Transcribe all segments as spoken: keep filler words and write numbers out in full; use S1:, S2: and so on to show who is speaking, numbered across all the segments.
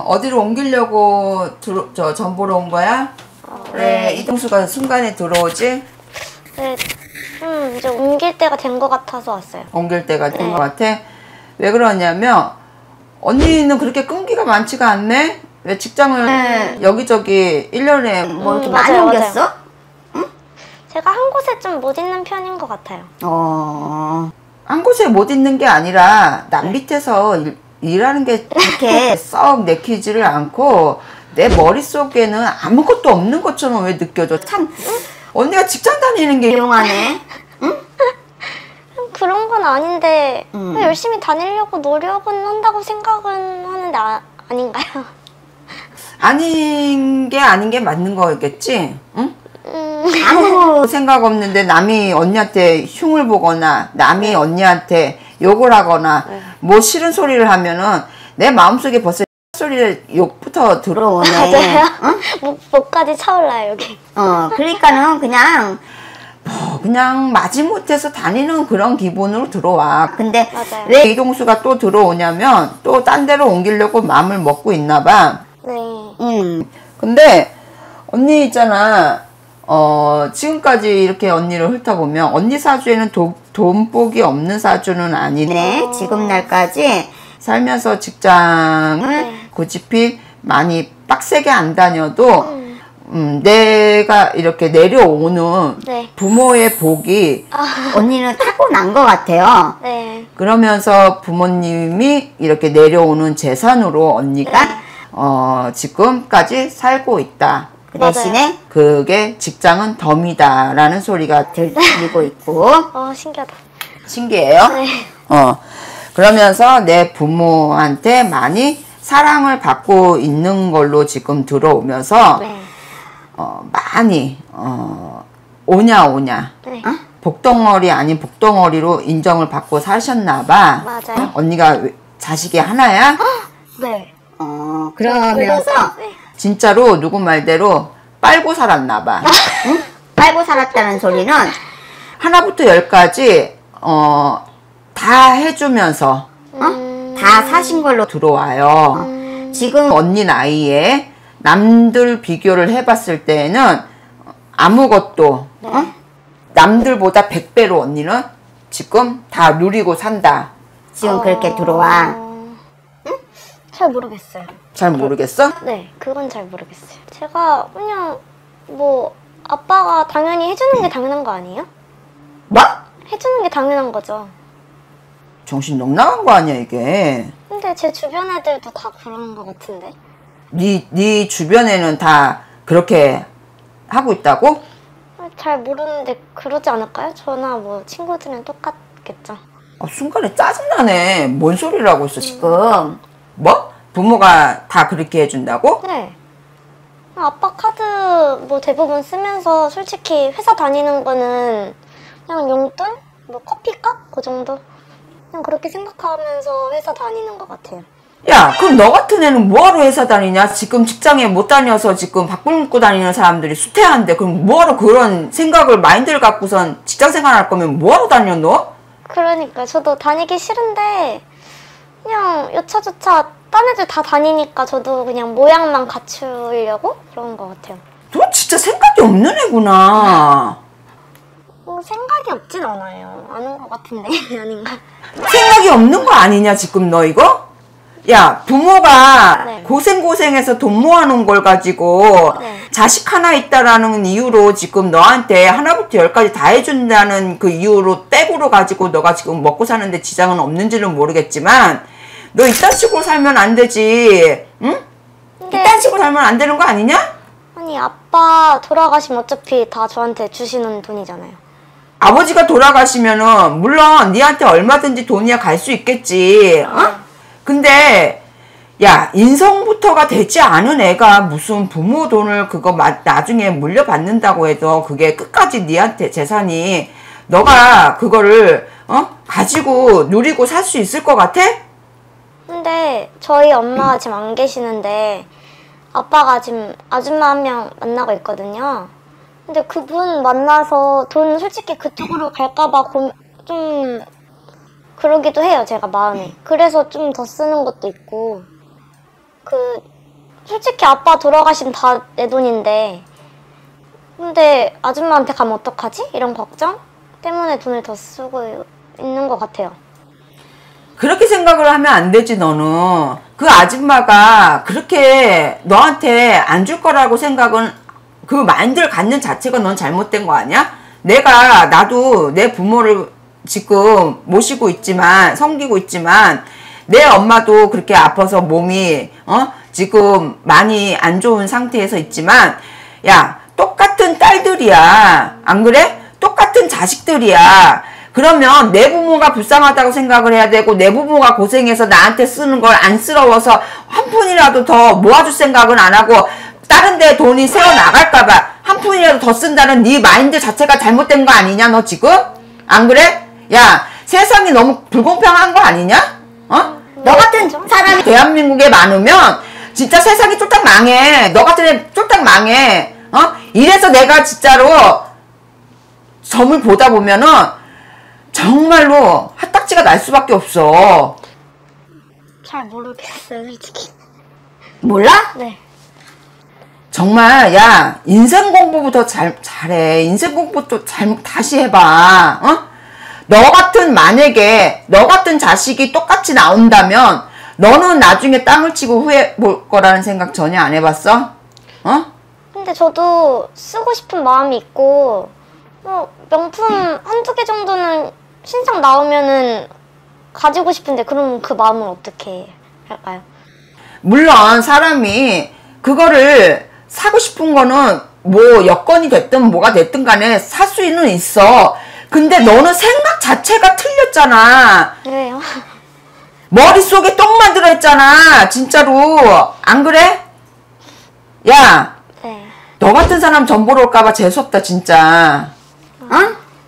S1: 어디로 옮기려고 들어, 저 전보러 온 거야?
S2: 어,
S1: 왜
S2: 네.
S1: 이동수가 순간에 들어오지?
S2: 네, 좀 이제 옮길 때가 된 것 같아서 왔어요.
S1: 옮길 때가 된
S2: 네.
S1: 것 같아? 왜 그러냐면 언니는 그렇게 끈기가 많지가 않네? 왜 직장을
S3: 네.
S1: 여기저기 일 년에 뭐
S2: 음,
S1: 이렇게
S2: 맞아요,
S1: 많이
S2: 맞아요.
S1: 옮겼어?
S2: 제가 한 곳에 좀 못 있는 편인 것 같아요.
S3: 어.
S1: 한 곳에 못 있는 게 아니라 남 밑에서 일, 일하는 게 그렇게 썩 내키지를 않고 내 머릿속에는 아무것도 없는 것처럼 왜 느껴져? 참 언니가 직장 다니는 게
S3: 조용하네.
S2: 그런 건 아닌데
S3: 음.
S2: 열심히 다니려고 노력은 한다고 생각은 하는데 아, 아닌가요?
S1: 아닌 게 아닌 게 맞는 거겠지? 응?
S2: 음,
S1: 아무 생각 없는데 남이 언니한테 흉을 보거나 남이 언니한테 욕을 하거나 뭐 싫은 소리를 하면은 내 마음속에 벌써 소리를 욕부터 들어오네.
S2: 맞아요.
S1: 응?
S2: 목, 목까지 차올라요 여기.
S3: 어, 그러니까는 그냥
S1: 뭐 그냥 마지못해서 다니는 그런 기분으로 들어와.
S3: 근데
S2: 맞아요.
S1: 왜 이동수가 또 들어오냐면 또 딴 데로 옮기려고 마음을 먹고 있나 봐.
S2: 네.
S3: 음.
S1: 근데 언니 있잖아. 어 지금까지 이렇게 언니를 훑어보면 언니 사주에는 도, 돈복이 없는 사주는 아니네.
S3: 네, 지금 날까지
S1: 살면서 직장을
S2: 네.
S1: 고집히 많이 빡세게 안 다녀도
S2: 음,
S1: 음, 내가 이렇게 내려오는
S2: 네.
S1: 부모의 복이
S3: 언니는 타고난 것 같아요.
S2: 네.
S1: 그러면서 부모님이 이렇게 내려오는 재산으로 언니가 어, 지금까지 살고 있다.
S3: 그 대신에
S1: 그게 직장은 덤이다 라는 소리가
S3: 들리고 있고.
S2: 어 신기하다.
S1: 신기해요.
S2: 네.
S1: 어, 그러면서 내 부모한테 많이 사랑을 받고 있는 걸로 지금 들어오면서
S2: 네.
S1: 어, 많이 어, 오냐 오냐
S2: 네.
S1: 어? 복덩어리 아닌 복덩어리로 인정을 받고 사셨나 봐.
S2: 맞아요.
S1: 어? 언니가 왜- 자식이 하나야?
S2: 네.
S3: 어, 그러면서
S2: 네.
S1: 진짜로 누구 말대로 빨고 살았나 봐.
S3: 응? 빨고 살았다는 소리는
S1: 하나부터 열까지 어, 다 해주면서
S2: 음,
S3: 다 사신 걸로
S1: 들어와요.
S2: 음,
S1: 지금 언니 나이에 남들 비교를 해봤을 때는 아무것도 어? 남들보다 백 배로 언니는 지금 다 누리고 산다.
S3: 지금 그렇게 들어와.
S2: 어, 잘 모르겠어요.
S1: 잘 모르겠어?
S2: 네, 그건 잘 모르겠어요. 제가 그냥 뭐 아빠가 당연히 해주는 게 당연한 거 아니에요?
S1: 뭐?
S2: 해주는 게 당연한 거죠.
S1: 정신 넉 나간 거 아니야 이게.
S2: 근데 제 주변 애들도 다 그러는 거 같은데.
S1: 네, 네 주변에는 다 그렇게 하고 있다고?
S2: 잘 모르는데 그러지 않을까요? 저나 뭐 친구들은 똑같겠죠.
S1: 아, 순간에 짜증나네. 뭔 소리를 하고 있어 지금. 뭐? 부모가 다 그렇게 해준다고?
S2: 네. 아빠 카드 뭐 대부분 쓰면서 솔직히 회사 다니는 거는 그냥 용돈? 뭐 커피값? 그 정도? 그냥 그렇게 생각하면서 회사 다니는 것 같아요.
S1: 야, 그럼 너 같은 애는 뭐하러 회사 다니냐? 지금 직장에 못 다녀서 지금 바꿀 입고 다니는 사람들이 수태한데 그럼 뭐하러 그런 생각을 마인드를 갖고선 직장 생활할 거면 뭐하러 다녀 너?
S2: 그러니까 저도 다니기 싫은데 그냥 여차저차 딴 애들 다 다니니까 저도 그냥 모양만 갖추려고 그런 것 같아요.
S1: 너 진짜 생각이 없는 애구나.
S2: 뭐 생각이 없진 않아요. 아는 것 같은데 아닌가?
S1: 생각이 없는 거 아니냐 지금 너 이거? 야, 부모가
S2: 네.
S1: 고생고생해서 돈 모아놓은 걸 가지고
S2: 네.
S1: 자식 하나 있다라는 이유로 지금 너한테 하나부터 열까지 다 해준다는 그 이유로 백으로 가지고 너가 지금 먹고 사는데 지장은 없는지는 모르겠지만 너 이딴 식으로 살면 안 되지. 응?
S2: 근데
S1: 이딴 식으로 살면 안 되는 거 아니냐?
S2: 아니 아빠 돌아가시면 어차피 다 저한테 주시는 돈이잖아요.
S1: 아버지가 돌아가시면은 물론 니한테 얼마든지 돈이야 갈 수 있겠지. 어? 근데 야, 인성부터가 되지 않은 애가 무슨 부모 돈을 그거 마, 나중에 물려받는다고 해도 그게 끝까지 니한테 재산이 너가 그거를 어? 가지고 누리고 살 수 있을 것 같아?
S2: 근데 저희 엄마가 지금 안 계시는데 아빠가 지금 아줌마 한 명 만나고 있거든요. 근데 그분 만나서 돈 솔직히 그쪽으로 갈까봐 고, 좀 그러기도 해요, 제가 마음이. 그래서 좀 더 쓰는 것도 있고. 그 솔직히 아빠 돌아가시면 다 내 돈인데 근데 아줌마한테 가면 어떡하지? 이런 걱정 때문에 돈을 더 쓰고 있는 것 같아요.
S1: 그렇게 생각을 하면 안 되지. 너는 그 아줌마가 그렇게 너한테 안 줄 거라고 생각은 그 마인드를 갖는 자체가 넌 잘못된 거 아니야? 내가 나도 내 부모를 지금 모시고 있지만 섬기고 있지만 내 엄마도 그렇게 아파서 몸이 어 지금 많이 안 좋은 상태에서 있지만 야 똑같은 딸들이야. 안 그래? 똑같은 자식들이야. 그러면 내 부모가 불쌍하다고 생각을 해야 되고 내 부모가 고생해서 나한테 쓰는 걸 안쓰러워서 한 푼이라도 더 모아줄 생각은 안 하고 다른 데 돈이 새어나갈까봐 한 푼이라도 더 쓴다는 네 마인드 자체가 잘못된 거 아니냐 너 지금? 안 그래? 야 세상이 너무 불공평한 거 아니냐? 어?
S3: 너 같은 사람이
S1: 대한민국에 많으면 진짜 세상이 쫄딱 망해. 너 같은 애 쫄딱 망해. 어? 이래서 내가 진짜로 점을 보다 보면은 정말로 핫딱지가 날 수밖에 없어.
S2: 잘 모르겠어요, 솔직히.
S1: 몰라?
S2: 네.
S1: 정말 야 인생 공부부터 잘 잘해. 인생 공부부터 잘 다시 해봐. 어? 너 같은 만약에 너 같은 자식이 똑같이 나온다면 너는 나중에 땅을 치고 후회해 볼 거라는 생각 전혀 안 해봤어? 어?
S2: 근데 저도 쓰고 싶은 마음이 있고 뭐 명품 한두 개 정도는 신상 나오면은 가지고 싶은데 그럼 그 마음을 어떻게 할까요?
S1: 물론 사람이 그거를 사고 싶은 거는 뭐 여건이 됐든 뭐가 됐든 간에 살 수는 있어. 근데 너는 생각 자체가 틀렸잖아.
S2: 왜요?
S1: 머릿속에 똥만 들어있잖아. 진짜로. 안 그래? 야,
S2: 네.
S1: 너 같은 사람 전 보러 올까봐 재수없다 진짜. 어?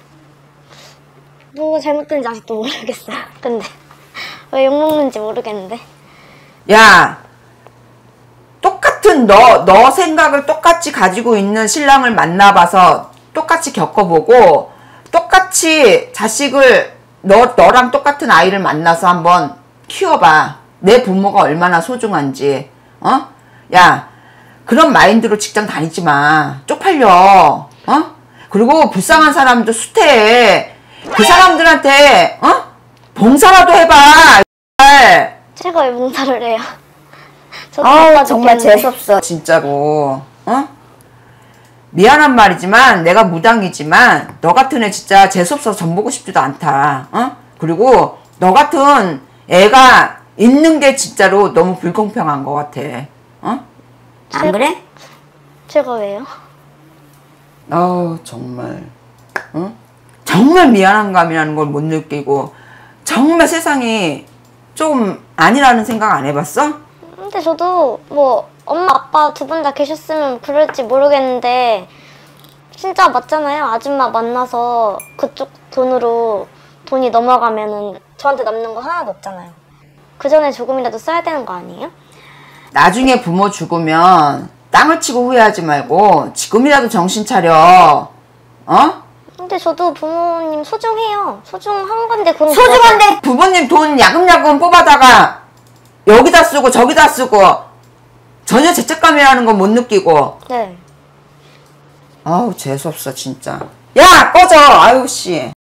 S2: 뭐가 잘못된지 아직도 모르겠어요. 근데 왜 욕먹는지 모르겠는데.
S1: 야, 똑같은 너, 너 생각을 똑같이 가지고 있는 신랑을 만나봐서 똑같이 겪어보고 똑같이 자식을 너, 너랑 똑같은 아이를 만나서 한번 키워봐. 내 부모가 얼마나 소중한지. 어? 야, 그런 마인드로 직장 다니지 마. 쪽팔려. 어? 그리고 불쌍한 사람도 수태해. 그 사람들한테 어? 봉사라도 해봐.
S2: 제가 왜 봉사를 해요? 저도
S3: 아우
S2: 바빠
S3: 정말
S2: 죽겠는데.
S3: 재수없어.
S1: 진짜로. 어? 미안한 말이지만 내가 무당이지만 너 같은 애 진짜 재수없어서 전 보고 싶지도 않다. 어? 그리고 너 같은 애가 있는 게 진짜로 너무 불공평한 것 같아. 어?
S3: 안 그래?
S2: 제가 왜요?
S1: 아우 정말 어? 정말 미안한 감이라는 걸 못 느끼고 정말 세상이 좀 아니라는 생각 안 해봤어?
S2: 근데 저도 뭐 엄마 아빠 두 분 다 계셨으면 그럴지 모르겠는데 진짜 맞잖아요. 아줌마 만나서 그쪽 돈으로 돈이 넘어가면은 저한테 남는 거 하나도 없잖아요. 그 전에 조금이라도 써야 되는 거 아니에요?
S1: 나중에 부모 죽으면 땅을 치고 후회하지 말고 지금이라도 정신 차려. 어?
S2: 근데 저도 부모님 소중해요. 소중한 건데 그런
S3: 소중한데
S1: 부모님 돈 야금야금 뽑아다가 여기다 쓰고 저기다 쓰고 전혀 죄책감이라는 건 못 느끼고.
S2: 네.
S1: 아우 재수없어 진짜. 야 꺼져. 아유 씨.